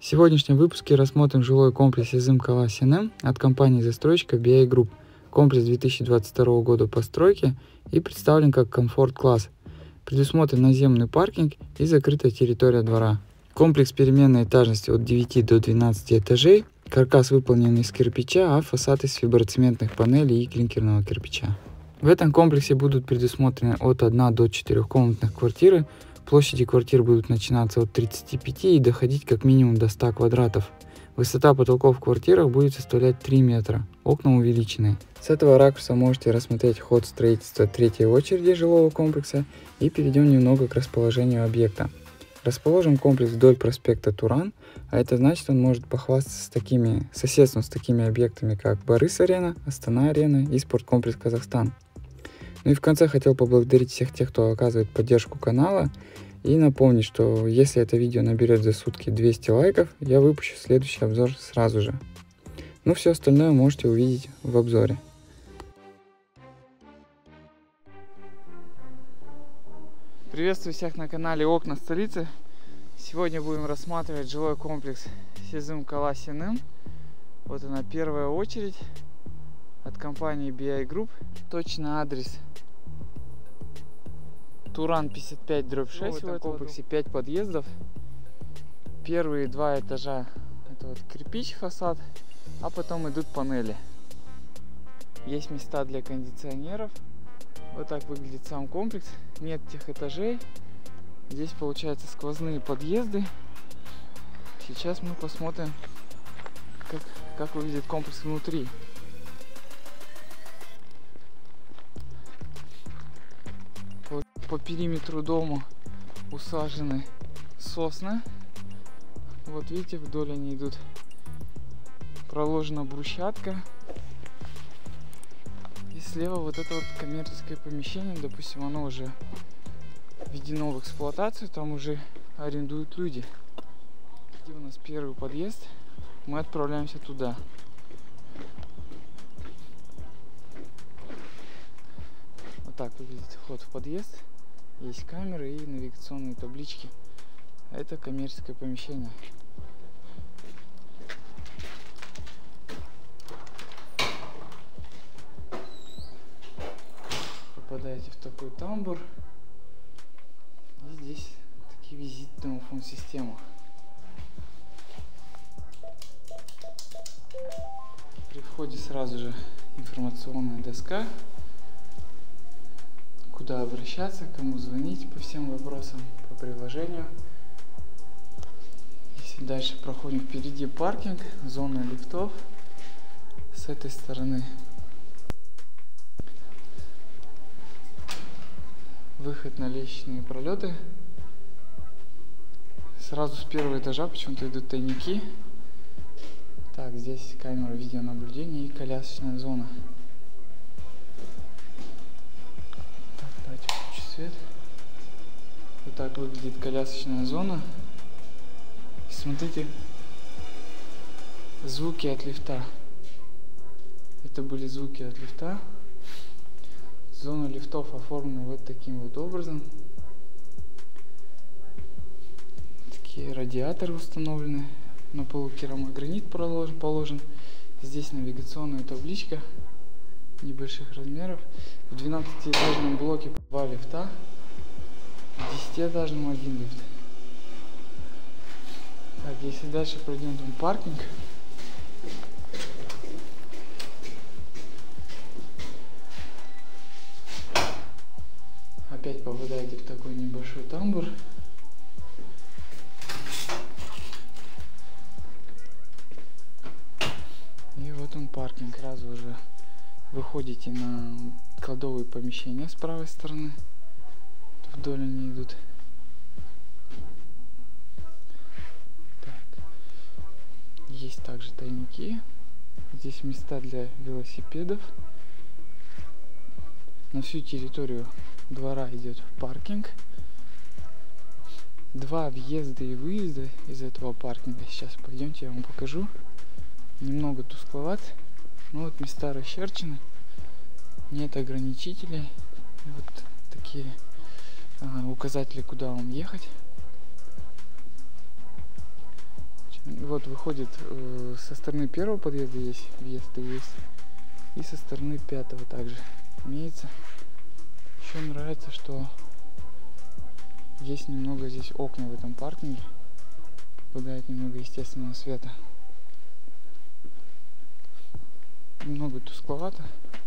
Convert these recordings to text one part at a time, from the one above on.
В сегодняшнем выпуске рассмотрим жилой комплекс Изым-Кала-Сенем от компании-застройщика BI Group. Комплекс 2022 года постройки и представлен как комфорт-класс. Предусмотрен наземный паркинг и закрытая территория двора. Комплекс переменной этажности от 9 до 12 этажей. Каркас выполнен из кирпича, а фасад из фиброцементных панелей и клинкерного кирпича. В этом комплексе будут предусмотрены от 1 до 4 комнатных квартиры. Площади квартир будут начинаться от 35 и доходить как минимум до 100 квадратов. Высота потолков в квартирах будет составлять 3 метра, окна увеличены. С этого ракурса можете рассмотреть ход строительства третьей очереди жилого комплекса и перейдем немного к расположению объекта. Расположен комплекс вдоль проспекта Туран, а это значит, он может похвастаться соседством с такими объектами, как Борис-Арена, Астана-Арена и спорткомплекс Казахстан. Ну и в конце хотел поблагодарить всех тех, кто оказывает поддержку канала, и напомнить, что если это видео наберет за сутки 200 лайков, я выпущу следующий обзор сразу же. Ну все остальное можете увидеть в обзоре. Приветствую всех на канале Окна столицы. Сегодня будем рассматривать жилой комплекс Изым-Кала-Сенем. Вот она, первая очередь от компании BI Group. Точный адрес Туран 55/6. В этом комплексе 5 подъездов. Первые 2 этажа это вот кирпич фасад, а потом идут панели. Есть места для кондиционеров. Вот так выглядит сам комплекс. Нет тех этажей. Здесь получается сквозные подъезды. Сейчас мы посмотрим, как выглядит комплекс внутри. Вот по периметру дома усажены сосны. Вот видите, вдоль они идут. Проложена брусчатка. И слева вот это вот коммерческое помещение, допустим, оно уже введено в эксплуатацию, там уже арендуют люди. Где у нас первый подъезд, мы отправляемся туда. Вот так выглядит вход в подъезд. Есть камеры и навигационные таблички. Это коммерческое помещение. Попадаете в такой тамбур. И здесь такие визитные фон-системы. При входе сразу же информационная доска, куда обращаться, кому звонить по всем вопросам по приложению. Если дальше проходим, впереди паркинг, зона лифтов. С этой стороны выход на лестничные пролеты. Сразу с первого этажа почему-то идут тайники. Так, здесь камера видеонаблюдения и колясочная зона. Так, давайте включу свет. Вот так выглядит колясочная зона. И смотрите, звуки от лифта. Это были звуки от лифта. Зона лифтов оформлена вот таким вот образом. Такие радиаторы установлены. На полу керамогранит положен. Здесь навигационная табличка небольших размеров. В 12-этажном блоке 2 лифта. В 10-этажном 1 лифт. Так, если дальше пройдем, там паркинг. Опять попадаете в такой небольшой тамбур. И вот он паркинг. Сразу уже выходите на кладовые помещения с правой стороны. Вдоль они идут. Так. Есть также тайники. Здесь места для велосипедов. На всю территорию двора идет паркинг. 2 въезда и выезда из этого паркинга. Сейчас пойдемте, я вам покажу. Немного тускловат, но вот места расчерчены. Нет ограничителей. И вот такие указатели, куда вам ехать. Вот выходит со стороны первого подъезда есть въезд и выезд. И со стороны пятого также имеется. Еще нравится, что есть немного здесь окна в этом паркинге. Попадает немного естественного света. Немного тускловато.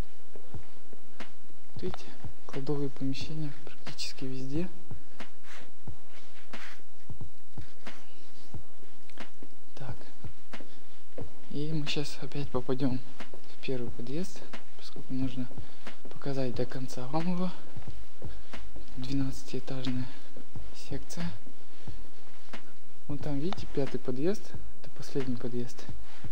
Видите, кладовые помещения практически везде. Так. И мы сейчас опять попадем в первый подъезд, поскольку нужно показать до конца вам его. 12-этажная секция. Вон там, видите, 5-й подъезд. Это последний подъезд.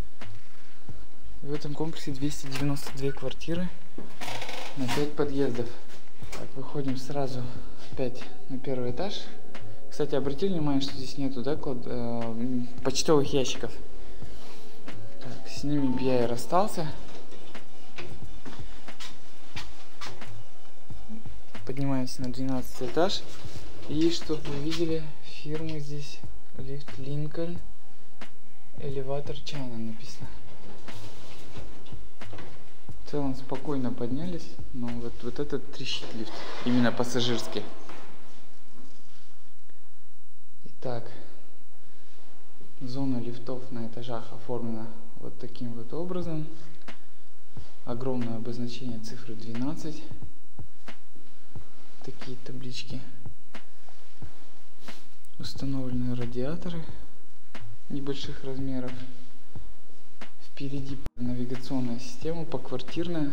В этом комплексе 292 квартиры на 5 подъездов. Так, выходим сразу опять на первый этаж. Кстати, обратили внимание, что здесь нету, да, почтовых ящиков. Так, с ними я и расстался. Поднимаемся на 12 этаж. И чтобы вы видели, фирмы здесь лифт Линкольн, элеватор Чайна написано. В целом спокойно поднялись, но вот этот трещит лифт, именно пассажирский. Итак, зона лифтов на этажах оформлена вот таким вот образом. Огромное обозначение цифры 12. Такие таблички. Установлены радиаторы небольших размеров. Впереди навигационная система поквартирная.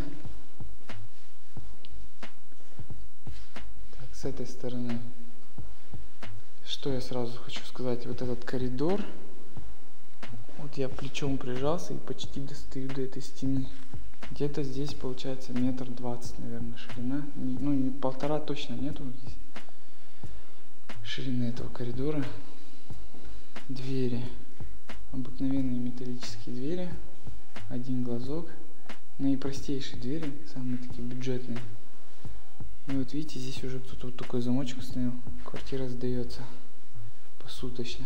Так, с этой стороны, что я сразу хочу сказать, вот этот коридор, вот я плечом прижался и почти достаю до этой стены. Где-то здесь получается 1,20 м, наверное, ширина. Ну, не 1,5 точно нету здесь ширины этого коридора. Двери. Обыкновенные металлические двери. Один глазок. Наипростейшие двери, самые такие бюджетные. И вот видите, здесь уже кто-то вот такой замочек установил. Квартира сдается посуточно.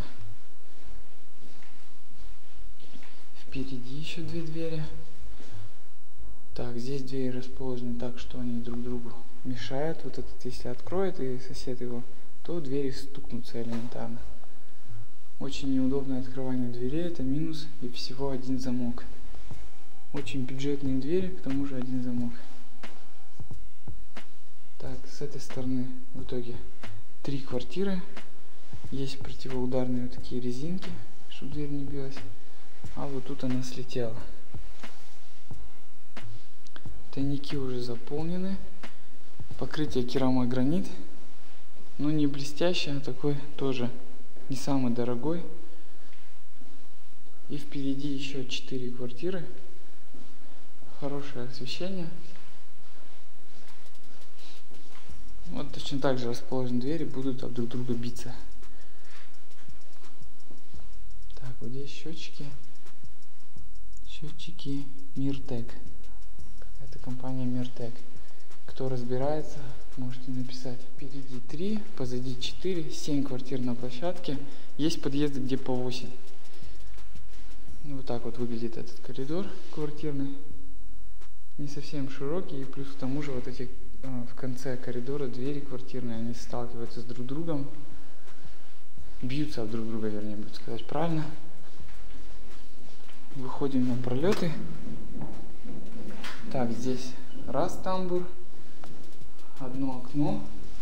Впереди еще 2 двери. Так, здесь двери расположены так, что они друг другу мешают. Вот этот, если откроет и сосед его, то двери стукнутся элементарно. Очень неудобное открывание дверей, это минус, и всего один замок. Очень бюджетные двери, к тому же один замок. Так, с этой стороны в итоге 3 квартиры. Есть противоударные вот такие резинки, чтобы дверь не билась. А вот тут она слетела. Тайники уже заполнены. Покрытие керамогранит. Но не блестящий, а такой тоже не самый дорогой. И впереди еще 4 квартиры. Хорошее освещение. Вот точно так же расположены двери, будут об друг друга биться. Так, вот здесь счетчики. Счетчики Миртек. Это компания Миртек. Кто разбирается, можете написать. Впереди 3, позади 4, 7 квартир на площадке. Есть подъезды, где по 8. Вот так вот выглядит этот коридор квартирный. Не совсем широкий, и плюс к тому же вот эти в конце коридора двери квартирные, они сталкиваются с друг другом. Бьются об друг друга, вернее, будет сказать правильно. Выходим на пролеты. Так, здесь раз тамбур, одно окно.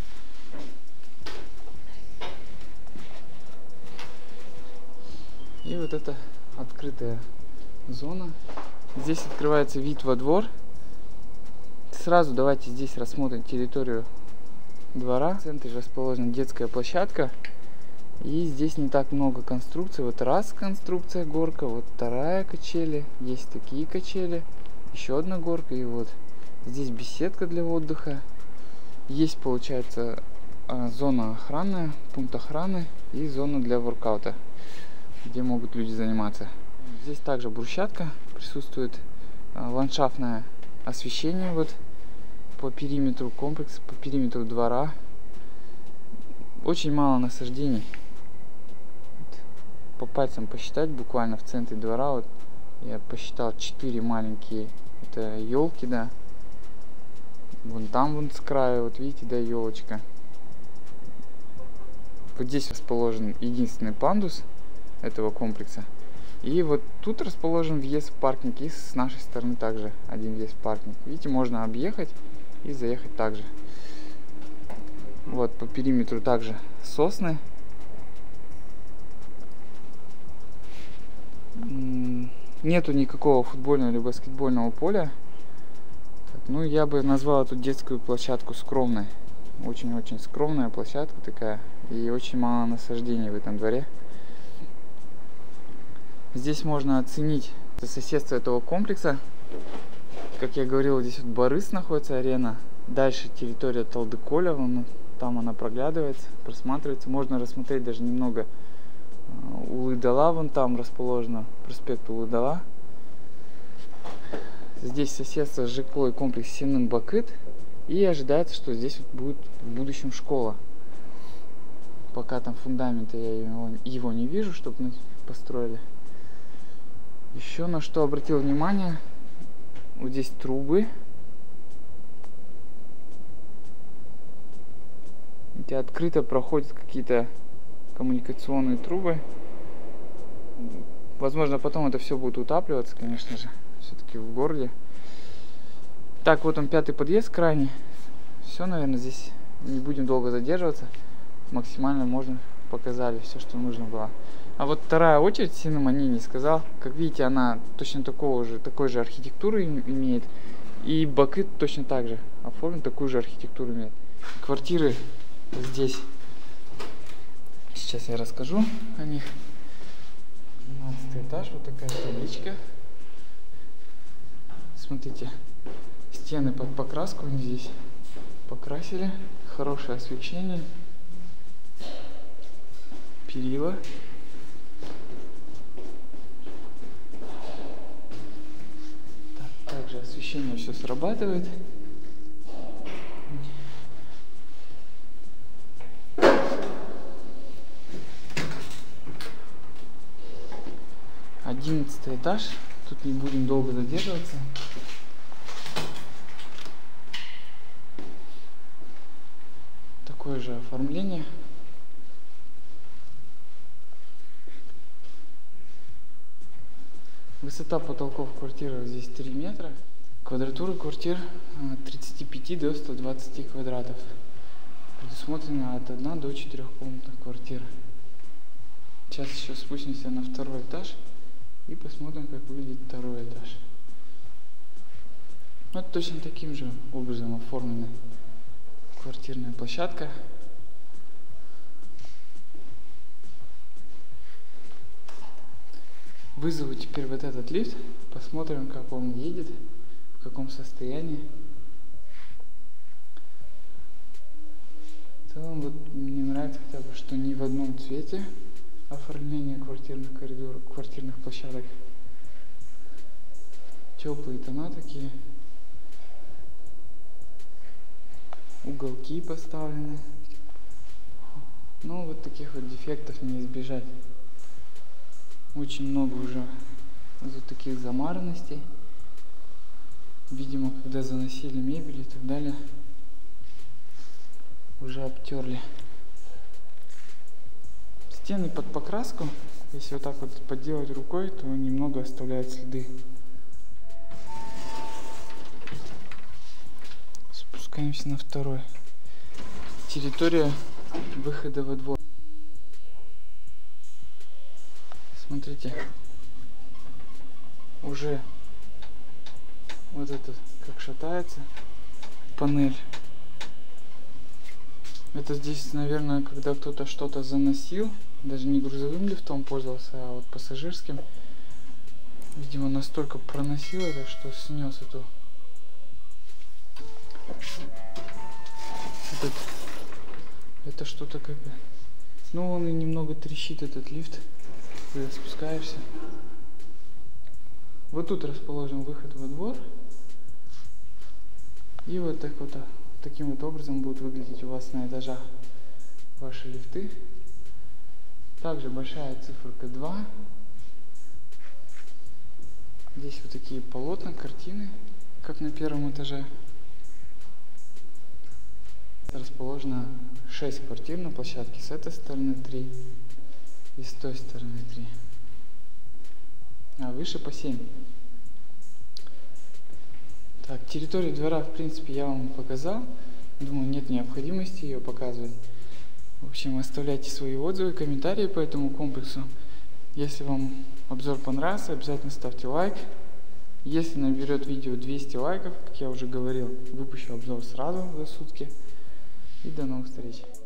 И вот это открытая зона. Здесь открывается вид во двор. Сразу давайте здесь рассмотрим территорию двора. В центре расположена детская площадка. И здесь не так много конструкций. Вот раз конструкция, горка, вот вторая качели. Есть такие качели. Еще одна горка. И вот здесь беседка для отдыха. Есть, получается, зона охранная, пункт охраны и зона для воркаута, где могут люди заниматься. Здесь также брусчатка, присутствует ландшафтное освещение вот по периметру комплекса, по периметру двора. Очень мало насаждений. по пальцам посчитать, буквально в центре двора, вот я посчитал 4 маленькие, это елки, да. Вон там, вон с края, вот видите, да, елочка. Вот здесь расположен единственный пандус этого комплекса. И вот тут расположен въезд в паркинг, и с нашей стороны также один въезд в паркинг. Видите, можно объехать и заехать также. Вот по периметру также сосны. Нету никакого футбольного или баскетбольного поля. Ну, я бы назвал эту детскую площадку скромной. Очень-очень скромная площадка такая. И очень мало насаждений в этом дворе. Здесь можно оценить соседство этого комплекса. Как я говорил, здесь вот Борис находится, арена. Дальше территория Талдыколя, там она проглядывается, просматривается. Можно рассмотреть даже немного Улы-Дала, вон там расположено, проспект Улы-Дала. Здесь соседство с ЖК комплекс Сенен-Бакыт. И ожидается, что здесь вот будет в будущем школа. Пока там фундамента я его не вижу, чтобы построили. Еще на что обратил внимание, вот здесь трубы. Где открыто проходят какие-то коммуникационные трубы. Возможно, потом это все будет утапливаться, конечно же, все-таки в городе. Так, вот он, 5-й подъезд крайний. Все, наверное, здесь не будем долго задерживаться. Максимально можно показали все, что нужно было. А вот вторая очередь, Синемани не сказал. Как видите, она точно такой же архитектуры имеет. И Бакыт точно так же оформлен, такую же архитектуру имеет. Квартиры здесь. Сейчас я расскажу о них. 12 этаж, вот такая табличка. Смотрите, стены под покраску они здесь покрасили. Хорошее освещение. Перила. Также освещение все срабатывает. Одиннадцатый этаж. Тут не будем долго задерживаться. Такое же оформление. Высота потолков квартиры здесь 3 метра. Квадратура квартир от 35 до 120 квадратов. Предусмотрено от 1 до 4 комнатных квартир. Сейчас еще спустимся на 2-й этаж и посмотрим, как выглядит 2-й этаж. Вот точно таким же образом оформлена квартирная площадка. Вызову теперь вот этот лифт, посмотрим, как он едет, в каком состоянии. В целом, вот мне нравится хотя бы, что не в одном цвете оформление квартирных коридоров, квартирных площадок. Теплые тона такие. Уголки поставлены. Ну, вот таких вот дефектов не избежать. Очень много уже вот таких замаранностей. Видимо, когда заносили мебель и так далее, уже обтерли. Стены под покраску, если вот так вот подделать рукой, то немного оставляют следы. Спускаемся на 2-й. Территория выхода во двор. Смотрите, уже вот этот как шатается панель. Это здесь, наверное, когда кто-то что-то заносил, даже не грузовым лифтом пользовался, а вот пассажирским. Видимо, настолько проносил это, что снес эту. Это что-то как бы. Ну, он и немного трещит, этот лифт. Когда спускаешься. Вот тут расположен выход во двор. И вот так вот таким вот образом будут выглядеть у вас на этажах ваши лифты. Также также большая циферка 2. Здесь вот такие полотна, картины, как на первом этаже. Расположено 6 квартир на площадке. С этой стороны 3 и с той стороны 3. А выше по 7. Так, территорию двора, в принципе, я вам показал. Думаю, нет необходимости ее показывать. В общем, оставляйте свои отзывы, комментарии по этому комплексу. Если вам обзор понравился, обязательно ставьте лайк. Если наберет видео 200 лайков, как я уже говорил, выпущу обзор сразу за сутки. И до новых встреч.